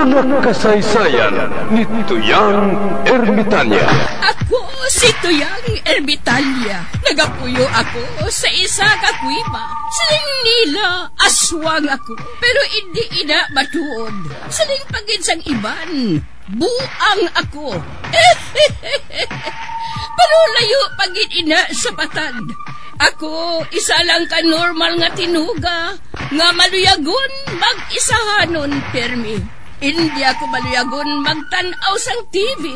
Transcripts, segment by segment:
Mga kasaysayan ni Tuyang Ermitanya. Ako si Tuyang Ermitanya. Nagapuyo ako sa isa ka kuiba. Siling nila, aswang ako. Pero hindi ina matuod. Siling pagin sang iban, buang ako. Pero layo pagin ina sa batad. Ako, isa lang ka normal nga tinuga, nga maluyagon mag-isahanon, permi. Hindi ako maluyagon magtanaw sang TV.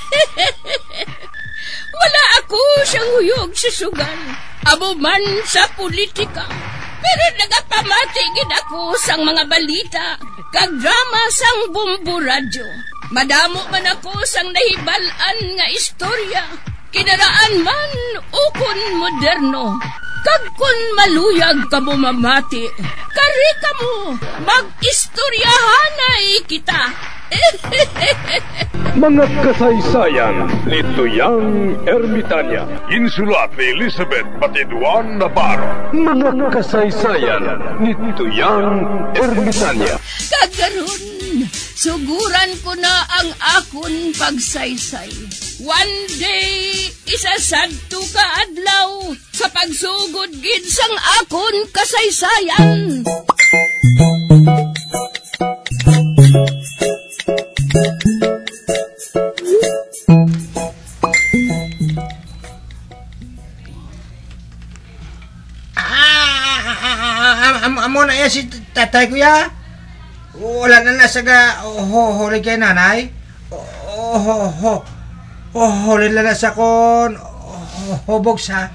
Wala ako siyang huyog sa sugal, amo man sa politika. Pero nagapamatagin ako sang mga balita, kag drama sang Bumbu Radyo. Madamo man ako sang nahibalan nga istorya, kinaraan man ukon moderno. Kag kun maluyag ka mo mamati, kari ka mo, mag-istoryahanay kita. Mga kasaysayan ni Tuyang Ermitanya. Insulat ni Elizabeth Batiduan Navarro. Mga kasaysayan ni Tuyang Ermitanya. Kagaron, suguran ko na ang akon pagsaysay. One day, isasadto ka adlaw sa pagsugod gid sang akon kasaysayan. Amo na yan si tatay kuya. Wala na nasaga huli kay nanay. Huli na nasa kon hubog sa.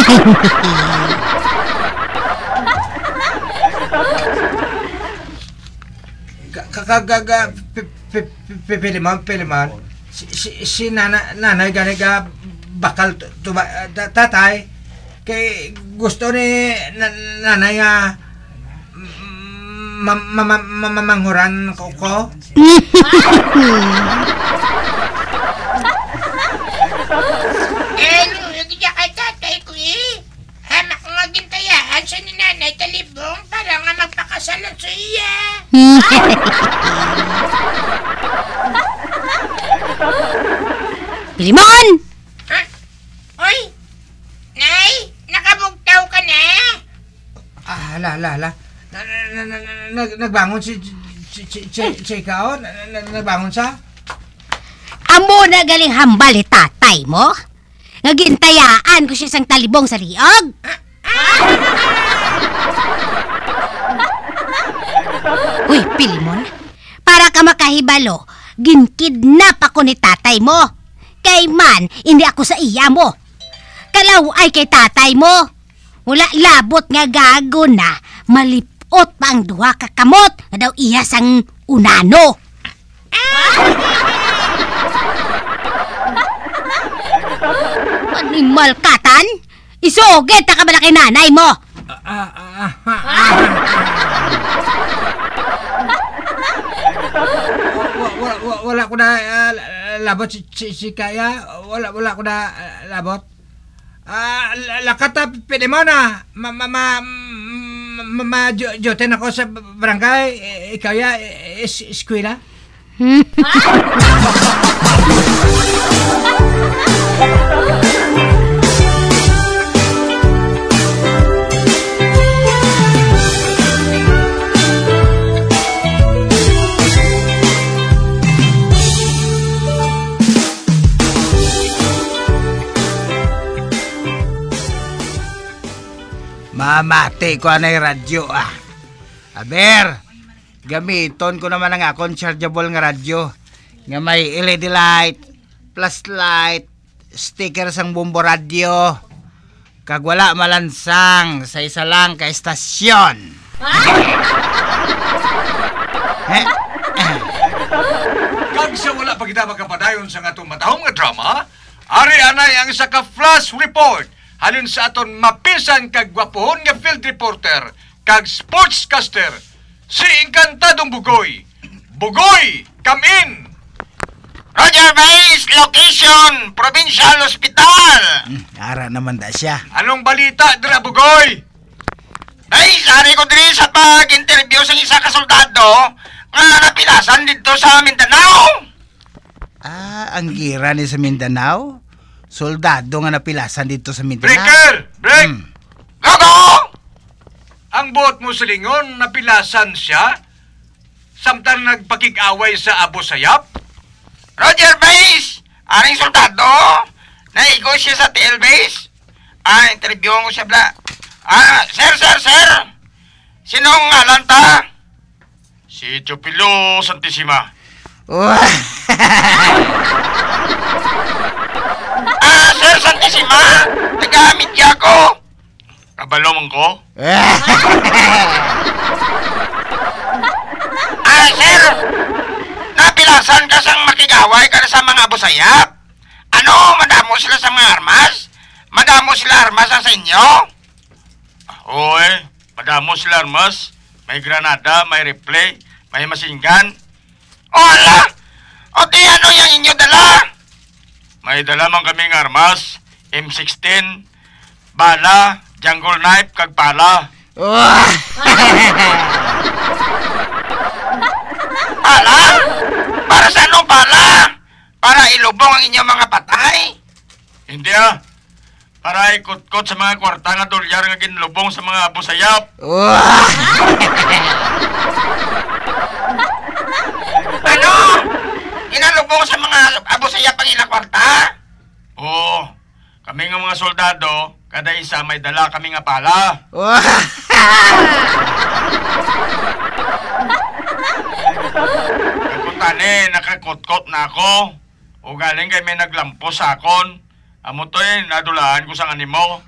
Piliman. Si nanay gani ka bakal tatay. Kay gusto ni nanay nga mamanghuran ko. Nagigya kay tatay ko hamak nga gintayaan siya ni nanay talibong para nga magpakasalan sa iya. Pilimon! Oy! Nay! Nakabugtaw ka na? Hala. Nagbangon si Chika, nagbangon siya? Amo na galing hambal ni tatay mo? Nagintayaan ko siya sang talibong sa liog? Uy, Pilimon, para ka makahibalo, ginkidnap ako ni tatay mo. Kay man, hindi ako sa iya mo. Kalaw ay kay tatay mo. Wala labot nga gago na malipot pa ang duha ka kamot na daw iya sang unano. Animal katan? Isugit na ka ba na kay nanay mo? Wala ko na labot si Kaya. Wala ko na labot. Lakata pwede mo na joten ako sa barangay. Ikaw ya eskwela. Mamati ko na yung radyo Aber, gamiton ko naman ang akong chargeable nga radyo. Nga may LED light, plus light, sticker sang Bumbu Radyo. Kag wala malansang sa isa lang ka estasyon. Kag sa wala pa kita magkapadayon sa atong matahong nga drama, ari anay ang isa ka flash report halin sa aton mapisan kag gwapohon nga field reporter kag sportscaster si Encantadong Bugoy. Bugoy, come in! Roger Base, location, Provincial Hospital. Ara naman da siya. Anong balita dira, Bugoy? Ay, sari ko din sa pag-interview sa isa ka soldado nga napilasan dito sa Mindanao. Ang gira ni sa Mindanao? Soldado nga napilasan dito sa Mindanao. Breaker! Break! Gago! Ang buot mo silingon, napilasan siya? Samtang nagpakig-away sa Abu Sayyaf? Roger Base! Aring soldado! Naigo siya sa TL Base? Interview ko siya bla. Sir! Sinong ngalan ta? Si Chupilo Santissima. Sir Santissima! Nagamit niya ako! Kabalo man ko? Sir! Napilasan ka sang makigaway ka sa mga Abu Sayyaf? Ano, madamo sila sa mga armas? Madamo sila armas sa inyo? Oy, madamo sila armas. May granada, may replay, may machine gun. Ala! O di ano yung inyo dala? May dala man kaming armas, M16, bala, jungle knife, kag pala. Pala? Para sa anong pala? Para ilubong ang inyong mga patay? Hindi para ikot-kot sa mga kwarta nga dolyar nga ginlubong sa mga Abu Sayyaf. Ano? Inalubong sa mga Abu Sayyaf ang ilang kwarta? Oo, kami nga mga soldado, kada isa may dala kami nga pala. Nagkuntani, nakakot-kot na ako. O galing kay may naglampos sa akon. Amo to nadulaan ko sa animo.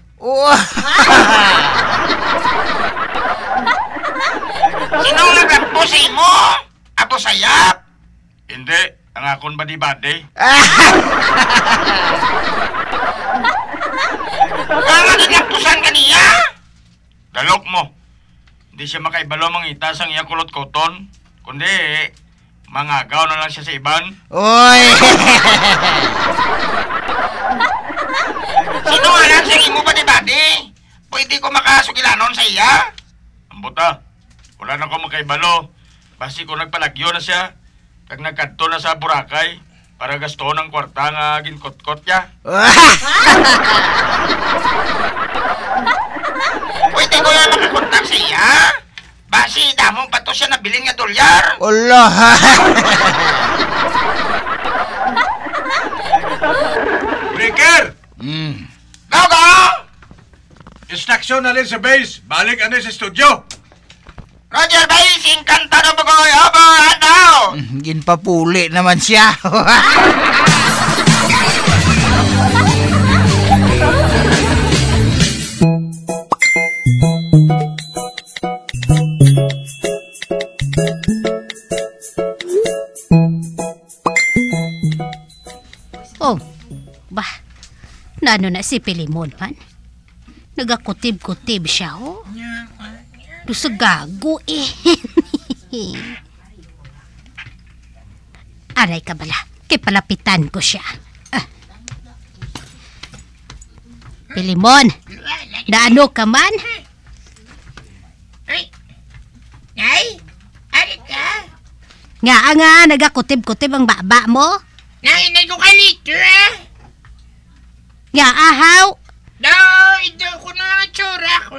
Sinong naglampos sa imo? Abu Sayyaf? Hindi, ang akon badi-badi. Nga naglamposan ka niya? Dalok mo. Hindi siya makaibalo mangita sang iya kulot-koton. Kundi, mangagaw na lang siya sa iban. Sino nga lang sa imo badi-badi? Pwede ko makasugilanon sa iya? Ambuta, wala na ko makaibalo. Basi ko nagpalagyo na siya. Kag nagkadto na sa Boracay para gasto ng kwarta nga ginkot-kot niya. Pwede ko yan makakontak sa iya? Basi damong pa to siya nabilin nga dolyar. Breaker! Gago! Instruction na rin sa base. Balik ano sa studio. Roger Base, inkantado mo ko. Over and now! Ginpapuli naman siya. Nano na si Pilimon man? Nagakutib-kutib siya, Do sa gago, Aray ka bala, kay palapitan ko siya. Pilimon, naano ka man? Nay, ari ka? Nga, nagakutib-kutib ang baba mo? Nay, ko ka nito, Nga, ahaw? No, ito ko na ang tsura ko.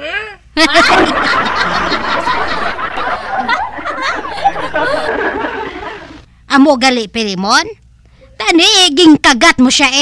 Amo gali, Pilimon? Tani, ging kagat mo siya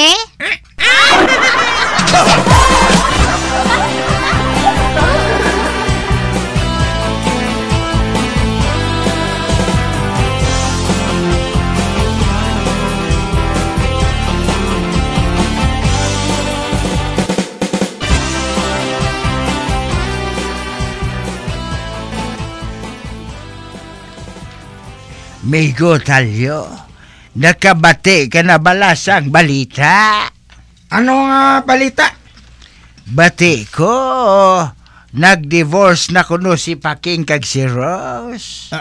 Migo Talyo, nakabati ka na balasang balita? Ano nga balita? Bati ko, nag-divorce na kuno si Paking kag si Rose.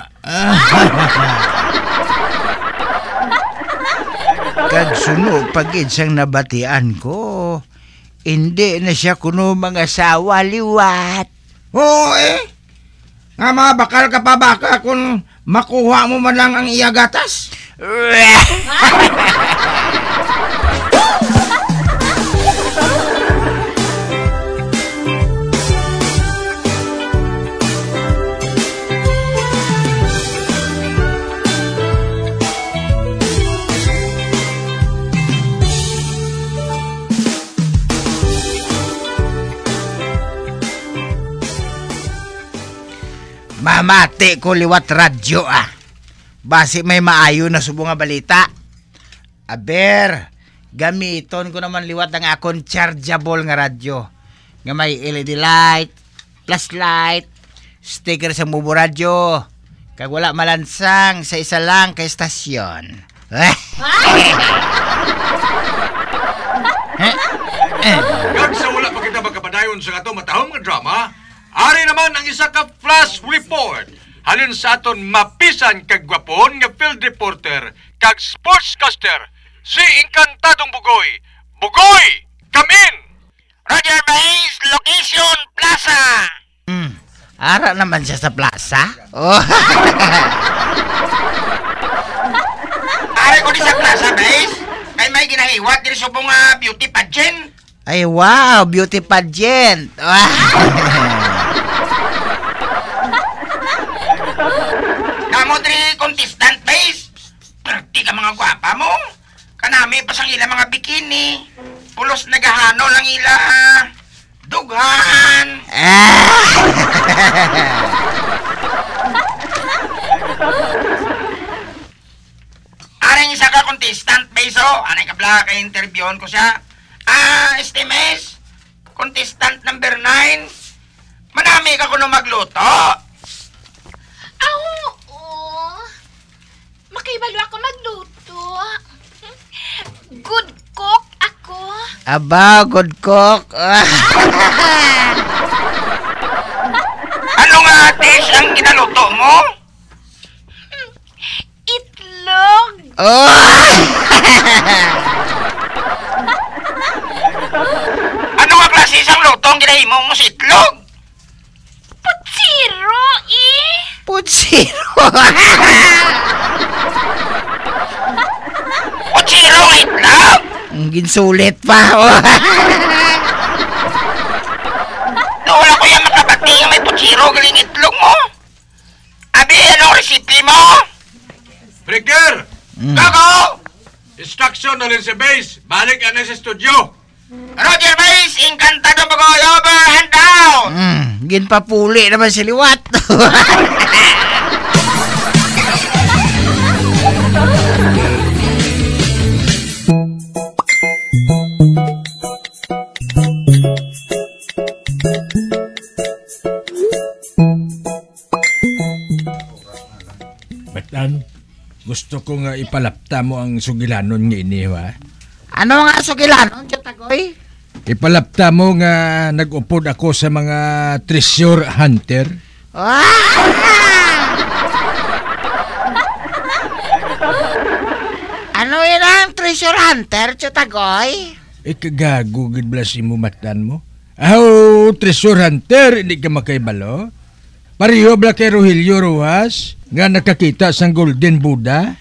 Kag sunog pagid sang nabatian ko, hindi na siya kuno mga sawa liwat. Oo Nga mga bakal ka pa baka kung makuha mo man lang ang iya gatas. Mamati ko liwat radyo Basi may maayo na subong nga balita. Aber, gamiton ko naman liwat ang akong chargeable nga radyo. Nga may LED light, flashlight, sticker sa mubo radyo. Kag wala malansang sa isa lang kay estasyon. Kag sa wala pa kita magkapadayon sa ato matahong nga drama, ari naman ang isa ka flash report. Halin sa aton mapisan kag gwapon nga field reporter kag sportscaster, si Encantadong Bugoy. Bugoy, come in! Roger Base, location Plaza. Ara naman siya sa plaza. Oh. Ari ko di sa Plaza Base. Kay may ginahiwat diri subong beauty pageant. Ay wow, beauty pageant. Kamo diri contestant Base. Perti ka mga gwapa mo. Kanami pa sang ila mga bikini. Pulos nagahano lang ila dughan. Aring isa ka contestant Base o. Anay ka pala kay interviewon ko siya. Estimes. Contestant number 9. Manami ka kuno magluto. Oo. Makibalo ako magluto. Good cook ako. Aba, good cook. Ano nga dish ang ginaluto mo? Itlog. Ano nga klase isang luto ang ginahimo mo sa itlog? Putsiro, Putsiro. Putsiro ang itlog? Ginsulit pa. Wala ko yung makabati yung may putsiro galing itlog mo. Abi, anong recipe mo? Breaker! Kako! Instruction na rin sa base. Balik na sa studio. Roger Base, Encantadong Bugoy, over and down! Ginpapuli naman si liwat. Batan, gusto ko nga ipalapta mo ang sugilanon nga ini, ha? Ano nga sugilanon, Chotagoy? Ipalapta mo nga nag-upod ako sa mga treasure hunter. Ano yun ang treasure hunter, Chotagoy? Kagago, gidblas mo matan mo. Treasure hunter, hindi ka makaibalo? Pareho bla kay Rogelio Ruas nga nakakita sang Golden Buddha?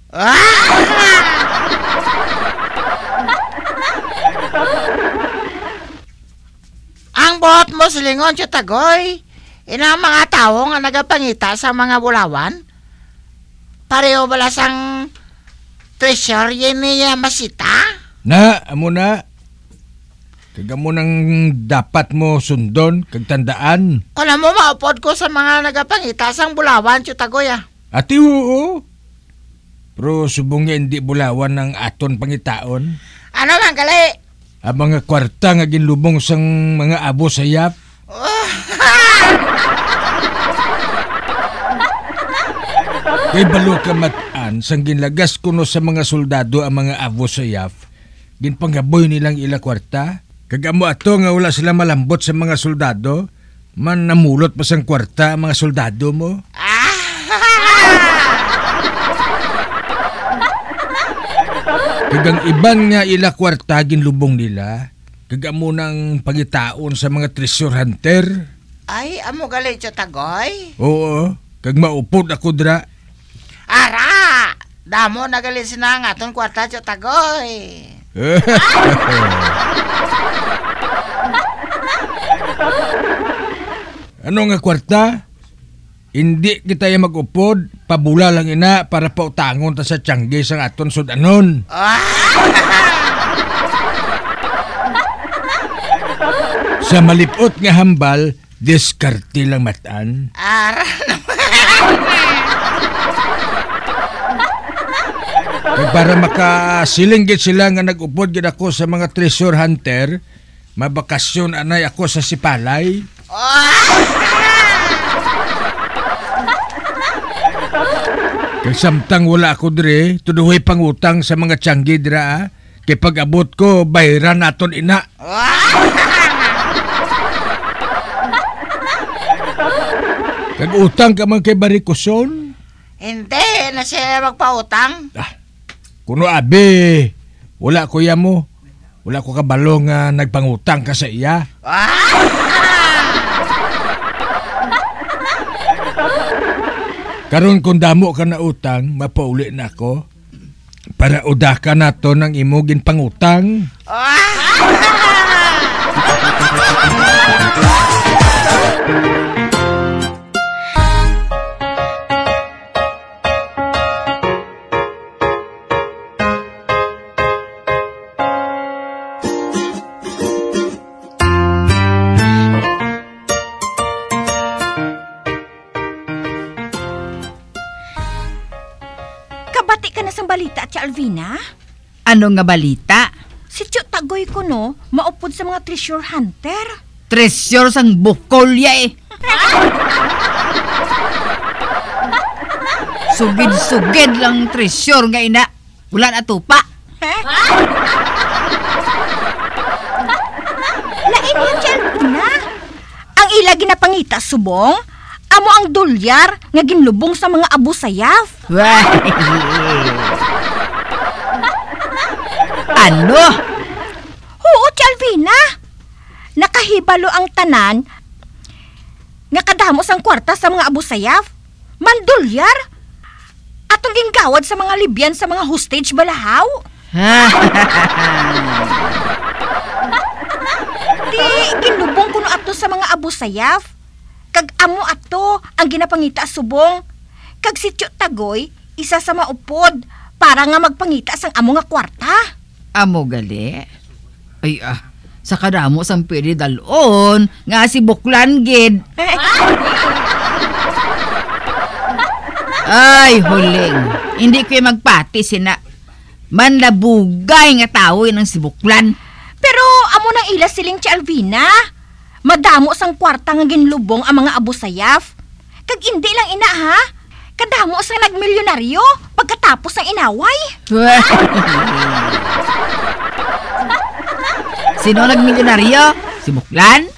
Ang buhat mo silingon, Chotagoy. Ina mga tao nga nagapangita sa mga bulawan. Pareho bala sang treasure yun niya masita? Amo na. Kagamo nang dapat mo sundon, kag tandaan. Alam mo, maupod ko sa mga nagapangita sang bulawan, Chotagoy. Ati oo. Pero subong nga hindi bulawan ng aton pangitaon. Ano man, gali? Ang mga kwarta nga ginlubong sang mga abo sayap. Kay balo ka matan, sang ginlagas kuno sa mga soldado ang mga abo sayap, ginpanggaboy nilang ila kwarta. Kagamo ato nga wala sila malambot sa mga soldado, man namulot pa sang kwarta ang mga soldado mo. Kagang iban nga ila kwarta ginlubong nila, kagamo nang pagitaon sa mga treasure hunter. Ay, amo gali, Chotagoy. Oo, kag maupod ako dra. Ara! Damo nagalis na nga itong kwarta, Tio Tagoy. Ano nga kwarta? Hindi kita yung mag-upod, pabula lang ina para pautangon ta sa tiyanggi sang aton sudanon. Sa malipot nga hambal, diskarte lang matan. Ara Para makasilinggit sila nga nag-upod gid ako sa mga treasure hunter, mabakasyon anay ako sa Sipalay. Kaya samtang wala ako dire, tuduhoy pangutang sa mga tiyanggi dira, kay pag-abot ko, bayaran naton ina. Kag-utang ka man kay Barikuson? Hindi na siya magpautang. Kuno abi, wala ko ya mo. Wala ko kabalo nga nagpangutang ka sa iya. Karon kung damo ka na utang, mapauli na ako. Para udaka na to ng imugin pangutang. Kabati ka na sa balita, Tia Alvina? Ano nga balita? Si Tio Tagoy ko no, maupod sa mga treasure hunter. Treasure sang bukol ya eh. Sugid-sugid lang treasure nga ina. Wala na tupa. Lain niya, Tia Alvina. Ang ilagi na pangita subong, amo ang dolyar nga ginlubong sa mga Abu Sayyaf. Ano? Oo, Tia Alvina. Nakahibalo ang tanan nga kadamos ang kwarta sa mga Abu Sayyaf. Mandolyar. Atong ginggawad sa mga Libyan sa mga hostage balahaw. Di, ginlubong kuno ato sa mga Abu Sayyaf. Kag amo ato ang ginapangita subong. Kag si Tio Tagoy, isa sa maupod para nga magpangita sang amo nga kwarta. Amo gali? Ay sa kadamo sang pwede dalon nga si Buklan gid. Ay, huling. Hindi ko magpati sina. Manlabugay nga tao ng si Buklan. Pero amo nang ila siling Tia Alvina. Madamo sang kwarta nga ginlubong ang mga Abu Sayyaf. Kag hindi lang ina ha. Kadamo sang nagmilyonaryo pagkatapos ng inaway. Sino nagmilyonaryo? Si Buklan?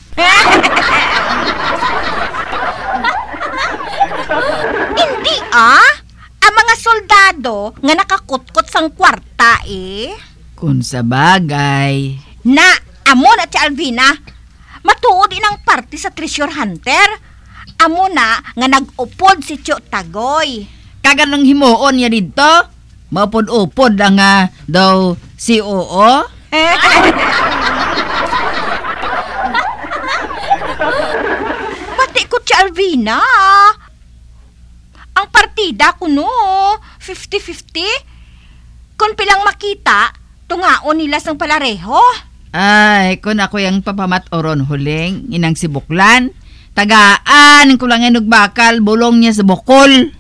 Hindi ang mga soldado nga nakakutkot sang kwarta eh. Kung sa bagay. Na, amo na Tia Alvina. Matuod inang party sa treasure hunter. Amo na nga nag-upod si Tio Tagoy. Kaganang himuon niya dito? Maupod-upod lang nga daw si Oo? Pati ko Tia Alvina. Ang partida ko no, 50-50. Kung pilang makita, tungaon nila sang palareho. Ay, kung ako yung papamat-oron huling, inang si Buklan, tagaan ko lang yung bakal, bulong niya sa bukol.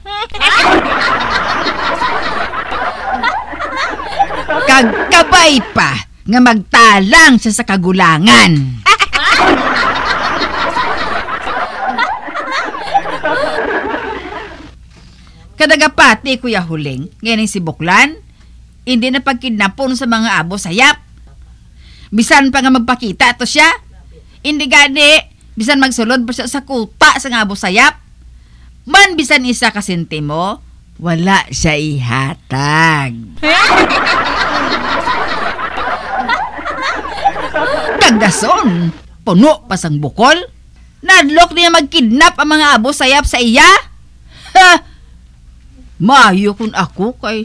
Kagkabay pa, nga magtalang siya sa kagulangan. Kadagapati, Kuya Huling, ngayon si Buklan, hindi na pagkidnapon sa mga Abu Sayyaf. Bisan pa nga magpakita to siya. Hindi gani, bisan magsulod pa siya sa kuta sa Abu Sayyaf. Man bisan isa ka sentimo, wala siya ihatag. Kagdason, puno pa sang bukol. Nadlok niya magkidnap ang mga Abu Sayyaf sa iya. Ha! Maayo kung ako kay...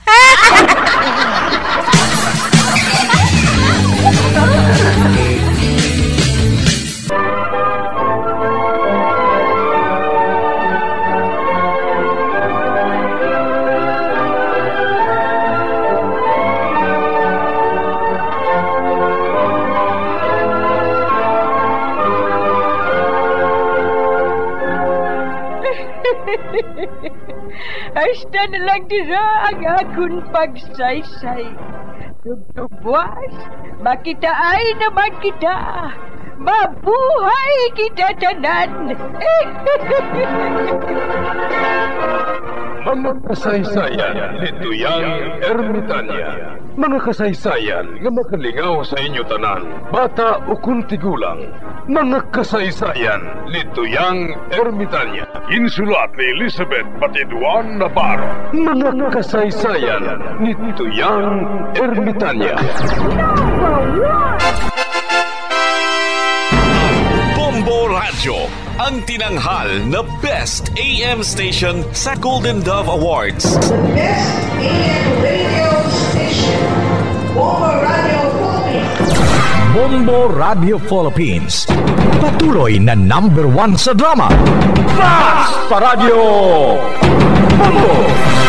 Hasta na lang dira ang akong pagsaysay. Tugtugwas, makitaan naman kita. Mabuhay kita tanan. Mga kasaysayan ni Tuyang Ermitanya. Mga kasaysayan nga makalingaw sa inyo tanan, bata o kuntigulang. Mga kasaysayan ni Tuyang Ermitanya. Insulat ni Elizabeth Batiduan Navarro. Mga kasaysayan ni Tuyang Ermitanya. Bombo Radio, ang tinanghal na Best AM Station sa Golden Dove Awards. Best AM Radio Station, Bombo Radio Philippines. Bombo Radio Philippines, patuloy na #1 sa drama. Fast Paradio Bombo!